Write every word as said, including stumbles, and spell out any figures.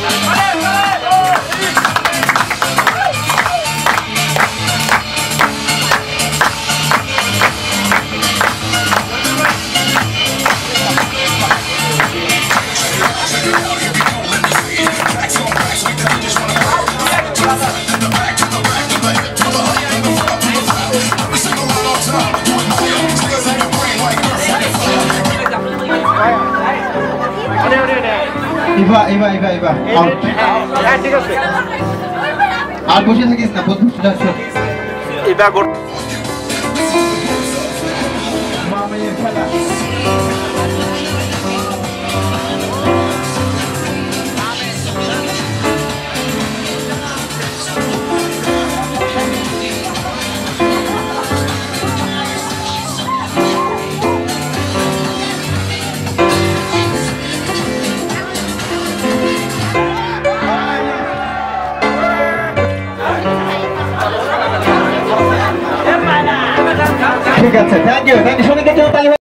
Eva Eva Eva Eva out হ্যাঁ ঠিক আছে আর বসে থাকিস না বুঝছিস যাচ্ছে ইভা গোল মামের খেলা ঠিক আছে থ্যাংক ইউ থ্যাংক ইউ সবাইকে তালি